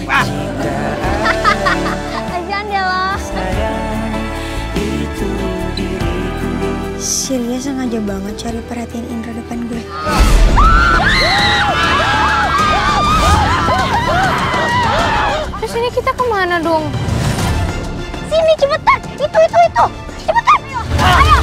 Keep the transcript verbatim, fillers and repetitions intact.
Jangan ya lo. Si Lia sengaja banget cari perhatian Indra depan gue. Terus ini kita kemana dong? Sini cepetan, itu itu itu, cepetan. Ayo, ayo.